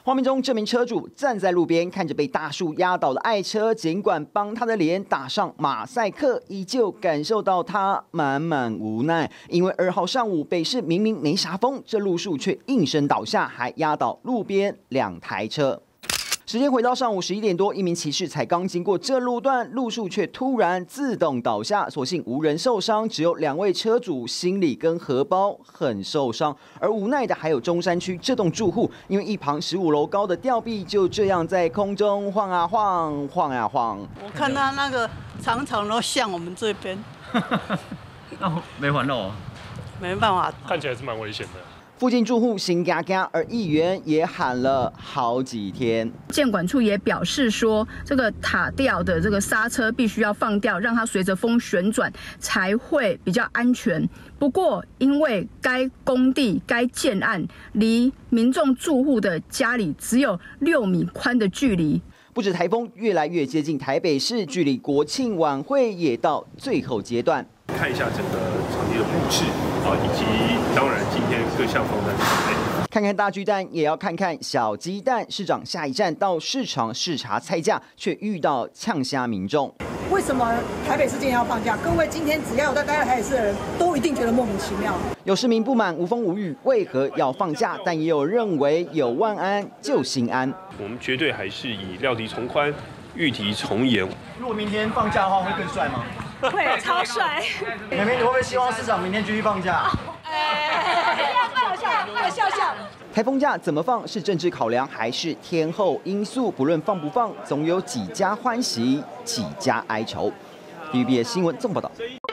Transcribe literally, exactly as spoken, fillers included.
画面中，这名车主站在路边，看着被大树压倒的爱车，尽管帮他的脸打上马赛克，依旧感受到他满满无奈。因为二号上午，北市明明没啥风，这路树却应声倒下，还压倒路边两台车。 时间回到上午十一点多，一名骑士才刚经过这路段，路树却突然自动倒下，所幸无人受伤，只有两位车主心里跟荷包很受伤。而无奈的还有中山区这栋住户，因为一旁十五楼高的吊臂就这样在空中晃啊晃，晃啊晃。 我看他那个常常都向我们这边， 那没环绕啊， 没办法， 看起来是蛮危险的。 附近住户心嘎嘎，而议员也喊了好几天。 建管处也表示说，这个塔吊的这个刹车必须要放掉，让它随着风旋转，才会比较安全。不过，因为该工地、该建案离民众住户的家里只有六米宽的距离。 不止台风越来越接近台北市，距离国庆晚会也到最后阶段。 看一下整个场地的布置啊，以及当然今天各项方案的准备。 看看大巨蛋，也要看看小鸡蛋。市长下一站到市场视察菜价，却遇到呛虾民众。 为什么台北市今天要放假？各位今天只要有在待在台北市的人都一定觉得莫名其妙。 有市民不满无风无雨，为何要放假？但也有认为有万安就心安。 我们绝对还是以料敌从宽，御敌从严。 如果明天放假的话，会更帅吗？ 会，超帅。 妹妹，你会不会希望市长明天继续放假？ 哎，放下，放笑笑。 台风假怎么放？是政治考量还是天候因素？不论放不放，总有几家欢喜，几家哀愁。T V B S 新闻综合报道。